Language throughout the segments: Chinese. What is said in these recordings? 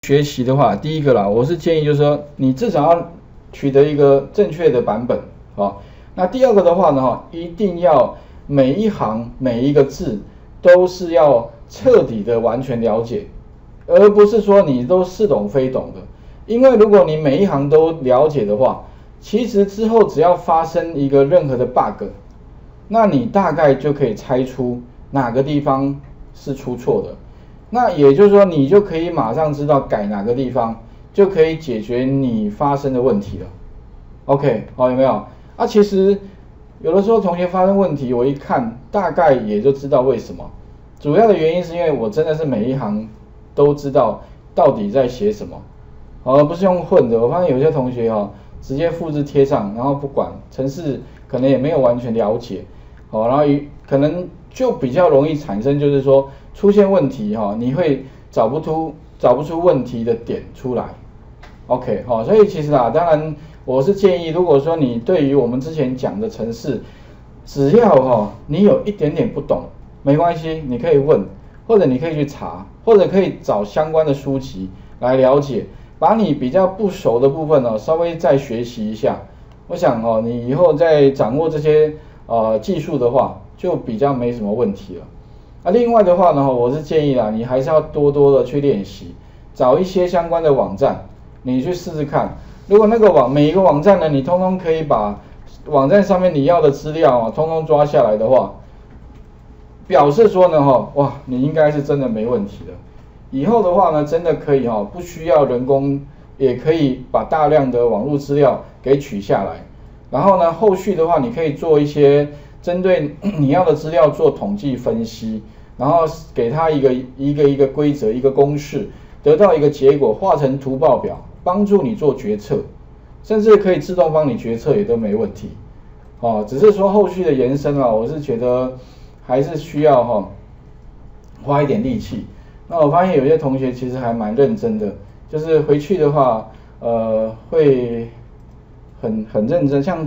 学习的话，第一个啦，我是建议就是说，你至少要取得一个正确的版本，那第二个的话呢，一定要每一行每一个字都是要彻底的完全了解，而不是说你都似懂非懂的。因为如果你每一行都了解的话，其实之后只要发生一个任何的 bug， 那你大概就可以猜出哪个地方是出错的。那也就是说，你就可以马上知道改哪个地方，就可以解决你发生的问题了。OK， 好，有没有？其实有的时候同学发生问题，我一看大概也就知道为什么。主要的原因是因为我真的是每一行都知道到底在写什么，而不是用混的。我发现有些同学直接复制贴上，然后不管程式可能也没有完全了解，然后可能就比较容易产生就是说出现问题你会找不出问题的点出来。OK， 所以其实当然我是建议，如果说你对于我们之前讲的程式，只要你有一点点不懂，没关系，你可以问，或者你可以去查，或者可以找相关的书籍来了解，把你比较不熟的部分稍微再学习一下。我想你以后在掌握这些技术的话，就比较没什么问题了。另外的话呢，我是建议你还是要多多的去练习，找一些相关的网站，你去试试看。如果每一个网站呢，你通通可以把网站上面你要的资料通通抓下来的话，表示说呢哇，你应该是真的没问题的。以后的话呢，真的可以不需要人工，也可以把大量的网络资料给取下来。然后呢，后续的话你可以做一些针对你要的资料做统计分析，然后给它一个规则，一个公式，得到一个结果，画成图报表，帮助你做决策，甚至可以自动帮你决策也都没问题。只是说后续的延伸我是觉得还是需要花一点力气。那我发现有些同学其实还蛮认真的，就是回去的话会很认真，像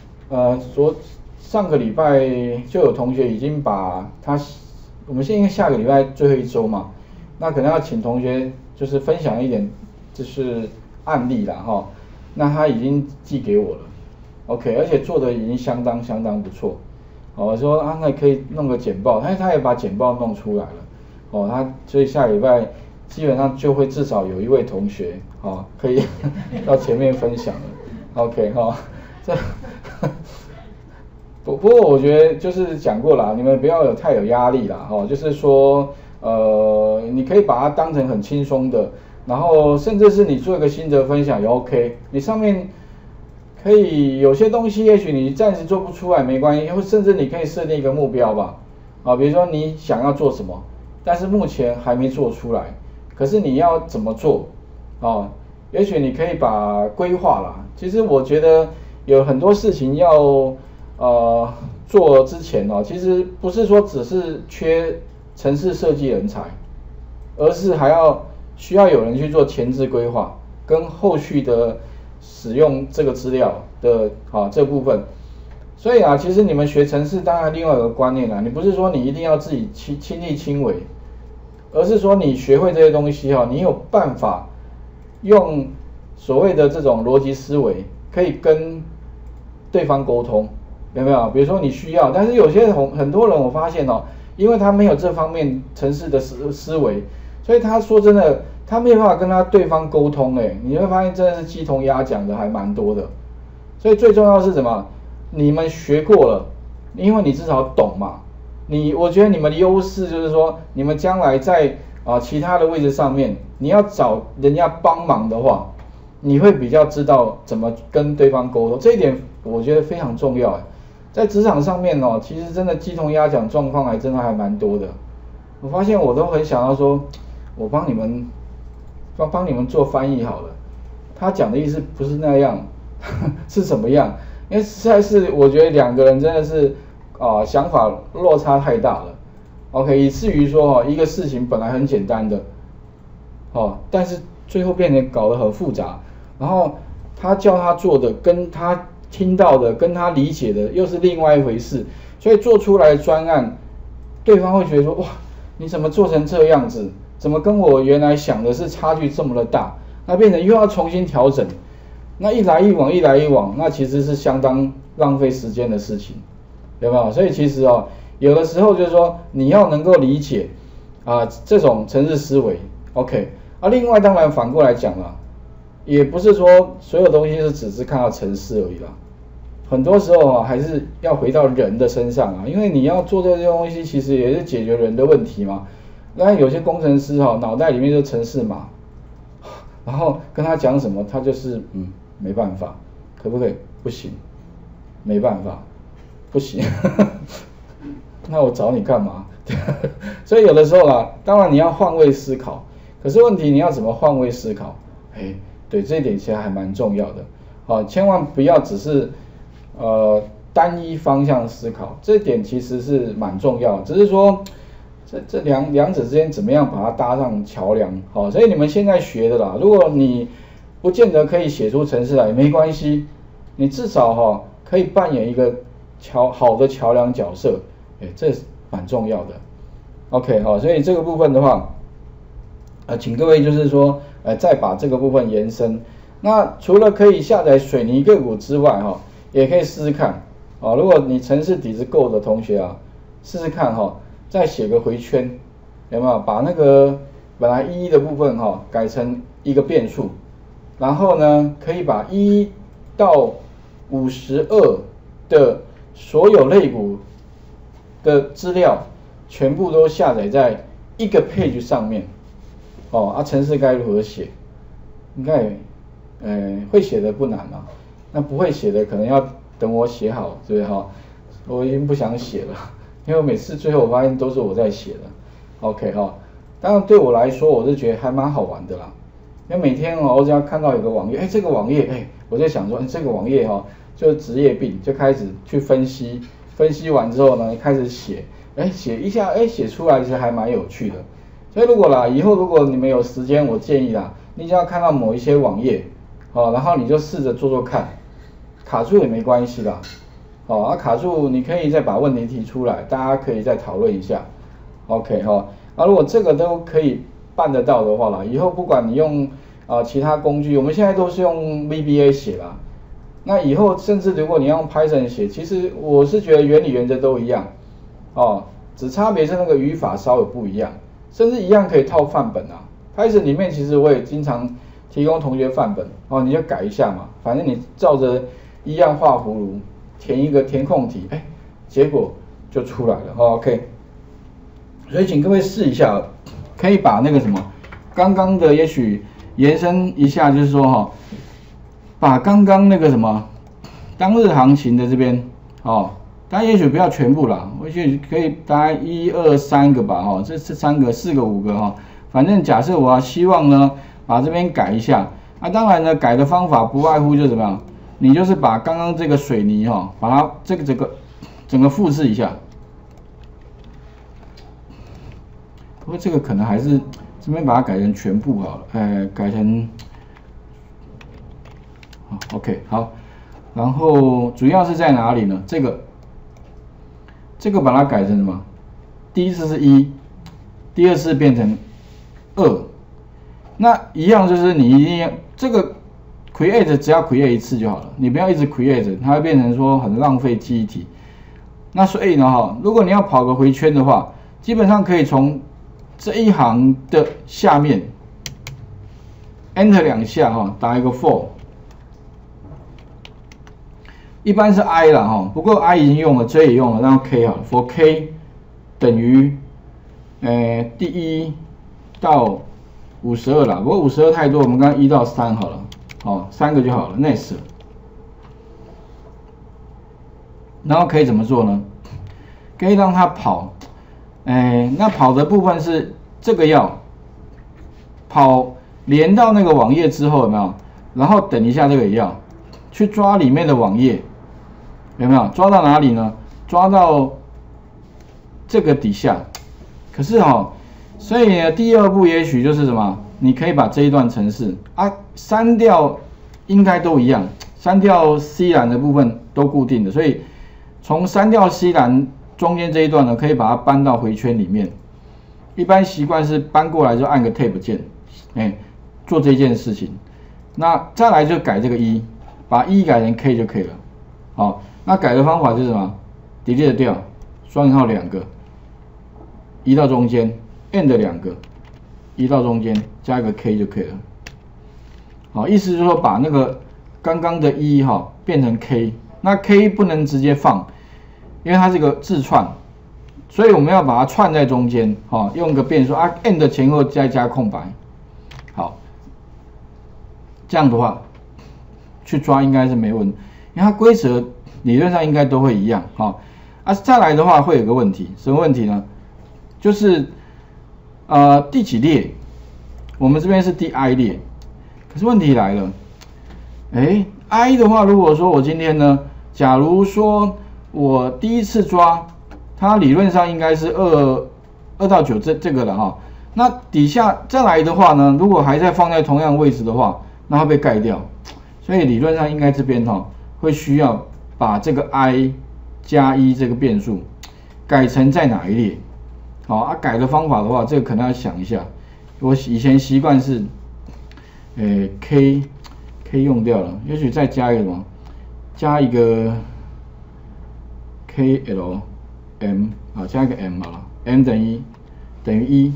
上个礼拜就有同学已经把我们现在下个礼拜最后一周嘛，那可能要请同学就是分享一点就是案例啦那他已经寄给我了 ，OK， 而且做的已经相当不错。我说那可以弄个简报，他也把简报弄出来了所以下礼拜基本上就会至少有一位同学可以到前面分享了 ，OK 不过我觉得就是讲过啦，你们不要太有压力啦就是说你可以把它当成很轻松的，然后甚至是你做一个心得分享也 OK， 你上面可以有些东西也许你暂时做不出来没关系，或甚至你可以设定一个目标吧比如说你想要做什么，但是目前还没做出来，可是你要怎么做也许你可以把规划啦。其实我觉得有很多事情要做之前其实不是说只是缺程式设计人才，而是需要有人去做前置规划跟后续的使用这个资料的这部分。所以其实你们学程式当然另外有个观念你不是说你一定要自己亲力亲为，而是说你学会这些东西你有办法用所谓的这种逻辑思维可以跟对方沟通，有没有？比如说你需要，但是有些很多人我发现因为他没有这方面程式的思维，所以他说真的他没有办法跟对方沟通你会发现真的是鸡同鸭讲的还蛮多的。所以最重要是什么？你们学过了，因为你至少懂嘛。我觉得你们的优势就是说，你们将来在其他的位置上面，你要找人家帮忙的话，你会比较知道怎么跟对方沟通，这一点我觉得非常重要。在职场上面其实真的鸡同鸭讲状况真的还蛮多的。我发现我都很想要说，我帮你们做翻译好了，他讲的意思不是那样，是什么样？因为实在是我觉得两个人真的是想法落差太大了 ，OK， 以至于说一个事情本来很简单的，但是最后变成搞得很复杂，然后他叫他做的跟他听到的跟他理解的又是另外一回事，所以做出来的专案，对方会觉得说哇，你怎么做成这样子？ 怎么跟我原来想的是差距这么的大？那变成又要重新调整，那一来一往，一来一往，那其实是相当浪费时间的事情，有没有？所以其实哦，有的时候就是说你要能够理解这种程式思维 ，OK。另外当然反过来讲啦，也不是说所有东西是只是看到程式而已啦，很多时候还是要回到人的身上因为你要做这些东西，其实也是解决人的问题嘛。那有些工程师脑袋里面就程式码，然后跟他讲什么，他就是没办法，可不可以？不行，没办法，不行。那我找你干嘛？所以有的时候当然你要换位思考，可是问题你要怎么换位思考？对，这一点其实还蛮重要的。千万不要只是单一方向思考，这一点其实是蛮重要的，只是说这两者之间怎么样把它搭上桥梁。所以你们现在学的啦，如果你不见得可以写出程式来也没关系，你至少可以扮演一个好的桥梁角色，这蛮重要的。OK 所以这个部分的话，请各位就是说再把这个部分延伸。那除了可以下载水泥个股之外也可以试试看如果你程式底子够的同学试试看再写个回圈，有没有？把那个本来1的部分改成一个变数，然后呢可以把1到52的所有类股的资料全部都下载在一个 page 上面程式该如何写？应该会写的不难嘛，那不会写的可能要等我写好，对不对我已经不想写了，因为每次最后我发现都是我在写的。OK 当然对我来说我是觉得还蛮好玩的啦，因为每天我只要看到有个网页，这个网页我就想说这个网页就是职业病，就开始去分析，分析完之后呢开始写，写一下写出来其实还蛮有趣的。所以以后如果你们有时间，我建议你只要看到某一些网页然后你就试着做做看，卡住也没关系啦卡住你可以再把问题提出来，大家可以再讨论一下 OK 如果这个都可以办得到的话以后不管你用其他工具，我们现在都是用 VBA 写啦，那以后甚至如果你用 Python 写，其实我是觉得原理原则都一样只差别是那个语法稍微不一样，甚至一样可以套范本Python 里面其实我也经常提供同学范本你就改一下嘛，反正你照着一样画葫芦，填一个填空题，结果就出来了OK。所以请各位试一下，可以把那个什么刚刚的也许延伸一下，就是说把刚刚那个什么当日行情的这边当然也许不要全部啦，也许可以大概1、2、3个吧这3个、4个、5个反正假设我希望呢把这边改一下，当然呢改的方法不外乎就怎么样，你就是把刚刚这个水泥把它这个整个复制一下。不过这个可能还是这边把它改成全部好了，改成OK 好，然后主要是在哪里呢？这个把它改成什么？第一次是1，第二次变成2，那一样就是你一定要这个 create 只要 create 一次就好了，你不要一直 create， 它会变成说很浪费记忆体。那所以呢如果你要跑个回圈的话，基本上可以从这一行的下面 Enter 2下打一个 for， 一般是 I 啦不过 I 已经用了 ，J 也用了，然后 K 好了 ，for K 等于第1到52啦，不过52太多，我们刚刚1到3好了，3个就好了 ，Next， 然后可以怎么做呢？可以让它跑。那跑的部分是这个要跑连到那个网页之后有没有？然后等一下这个也要去抓里面的网页，有没有？抓到哪里呢？抓到这个底下。可是所以呢第2步也许就是什么？你可以把这一段程式删掉，应该都一样，删掉 C 栏的部分都固定的，所以从删掉 C 栏中间这一段呢，可以把它搬到回圈里面一般习惯是搬过来就按个 Tab 键，做这件事情。那再来就改这个一，把一改成 K 就可以了。好，那改的方法是什么 ？delete 掉，双引号2个，移到中间 ，and 2个，移到中间，加一个 K 就可以了。好，意思就是说把那个刚刚的一变成 K， 那 K 不能直接放，因为它是一个字串，所以我们要把它串在中间，用个变数and 前后再加空白。好，这样的话去抓应该是没问题，因为它规则理论上应该都会一样。再来的话会有个问题，什么问题呢？就是第几列？我们这边是第 I 列。可是问题来了，I 的话，如果说我今天呢，假如说我第一次抓，它理论上应该是2到9这个了那底下再来的话呢，如果还在放在同样位置的话，那会被盖掉。所以理论上应该这边会需要把这个 I 加1这个变数改成在哪一列？改的方法的话，这个可能要想一下。我以前习惯是K 用掉了，也许再加一个什么，加一个 KLM 加一个 M 好了 ，M 等于1，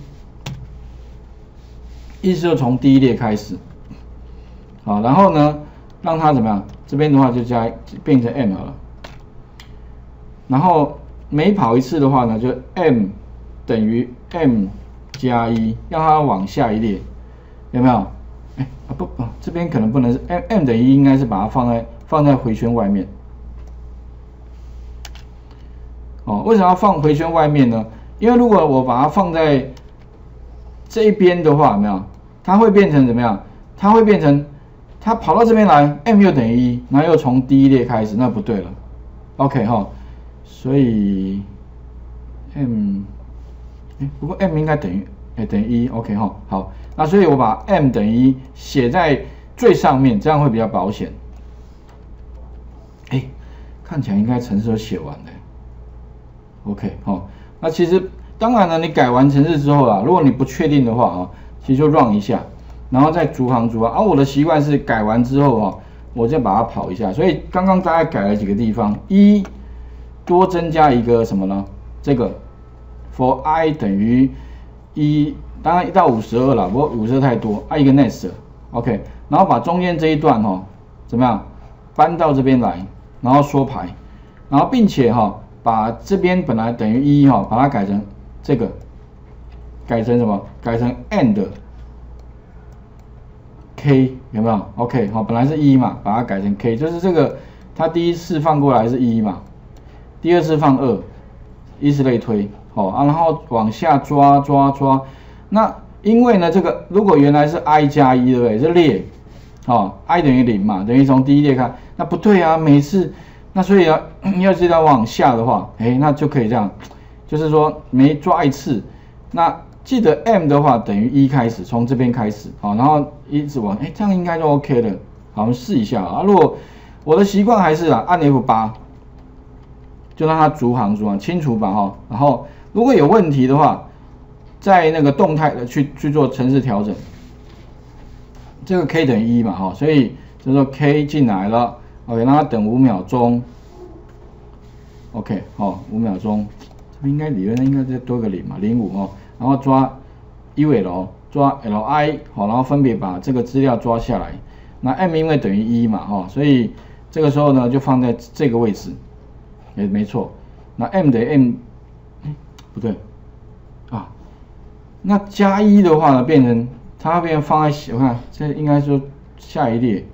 意思就从第一列开始，好，然后呢，让它怎么样？这边的话就变成 M 好了，然后每跑一次的话呢，就 M 等于 M 加1，让它往下一列，有没有？不，这边可能不能是 M 等于1，应该是把它放在回圈外面。为什么要放回圈外面呢？因为如果我把它放在这一边的话，有没有？它会变成怎么样？它会变成它跑到这边来 ，M 又等于1，然后又从第一列开始，那不对了。OK 所以 M， 不过 M 应该等于1 ，OK 好，那所以我把 M 等于1写在最上面，这样会比较保险。看起来应该程式都写完了。OK 那其实当然了，你改完程式之后啦，如果你不确定的话其实就 run 一下，然后再逐行。我的习惯是改完之后我再把它跑一下，所以刚刚大概改了几个地方，多增加一个什么呢？这个 for I 等于1，当然1到52啦，不过52太多，一个 nest，OK， 然后把中间这一段怎么样搬到这边来，然后缩排，然后并且把这边本来等于1把它改成这个，改成什么？改成 and K 有没有 ？OK 本来是1嘛，把它改成 K， 就是这个它第一次放过来是1嘛，第二次放2，以此类推，然后往下抓。那因为呢，这个如果原来是 I 加1，对不对？这列，I 等于0嘛，等于从第一列看，那不对啊，每次，那所以要是要往下的话，那就可以这样，就是说每抓一次，那记得 M 的话等于1开始，从这边开始，然后一直往，这样应该就 OK 了。好，我们试一下啊。如果我的习惯还是按 F8，就让它逐行清除吧然后如果有问题的话，在那个动态的去做程式调整。这个 K 等于1嘛所以就说 K 进来了 ，OK， 让它等5秒钟 ，OK 5秒钟，这边应该理论上应该再多个0嘛，05然后抓 UL 抓 LI 然后分别把这个资料抓下来。那 M 因为等于1嘛所以这个时候呢就放在这个位置，没错。那 M 等于 M， 不对那加1的话呢变成它变成放在我看这应该说下一列，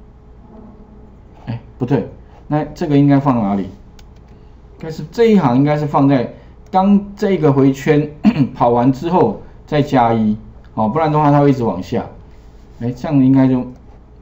不对，那这个应该放哪里？应该是这一行应该是放在当这个回圈跑完之后再加1，不然的话它会一直往下。这样应该就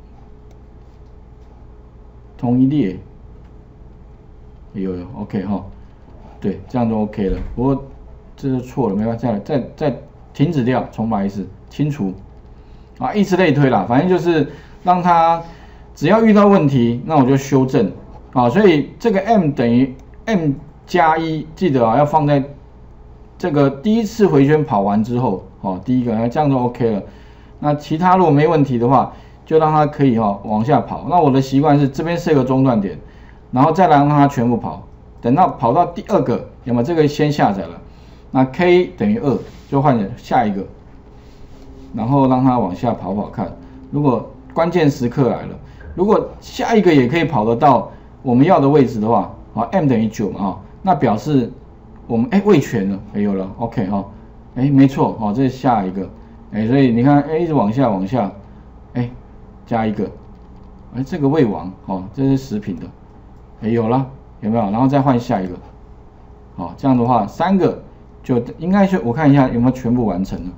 同一列，有 OK 对，这样就 OK 了。不过这就错了，没办法，再停止掉，重来一次，清除以此类推啦。反正就是让它只要遇到问题，那我就修正所以这个 M 等于 M 加1，记得要放在这个第一次回圈跑完之后，哦，第一个这样就 OK 了。那其他如果没问题的话，就让它可以往下跑。那我的习惯是这边设个中断点，然后再来让它全部跑。等到跑到第二个，有没有这个先下载了？那 K 等于2，就换下一个，然后让它往下跑跑看。如果关键时刻来了，如果下一个也可以跑得到我们要的位置的话，好 M 等于9嘛，那表示我们位全了，有了 OK 没错这是下一个，所以你看一直往下，加一个，这个未完这是食品的，有了有没有？然后再换下一个，这样的话3个就应该是我看一下有没有全部完成了，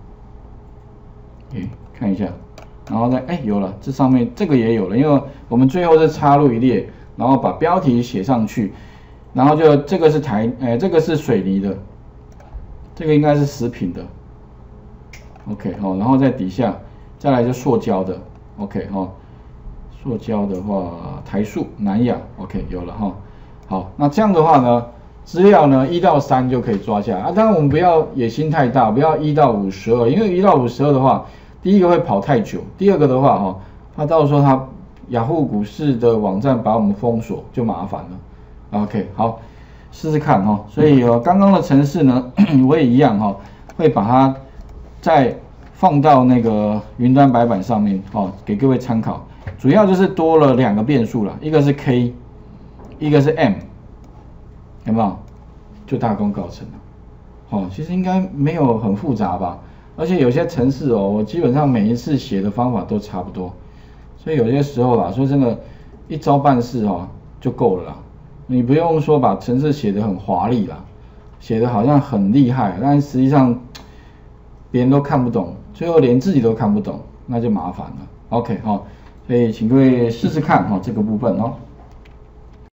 看一下，然后再有了，这上面这个也有了，因为我们最后是插入一列，然后把标题写上去，然后就这个是这个是水泥的，这个应该是食品的 ，OK 然后在底下再来就塑胶的 ，OK 塑胶的话台塑、南亚 ，OK 有了好，那这样的话呢，资料呢1到3就可以抓下来当然我们不要野心太大，不要1到52，因为1到52的话，第一个会跑太久，第二个的话它到时候雅虎股市的网站把我们封锁就麻烦了。OK 好，试试看所以刚刚的程式呢，我也一样会把它再放到那个云端白板上面给各位参考。主要就是多了2个变数啦，一个是 K， 一个是 M， 有没有？就大功告成了。其实应该没有很复杂吧？而且有些程式我基本上每一次写的方法都差不多，所以有些时候啦，说真的，一招半式就够了啦。你不用说把程式写得很华丽啦，写得好像很厉害，但实际上别人都看不懂，最后连自己都看不懂，那就麻烦了。OK 所以请各位试试看这个部分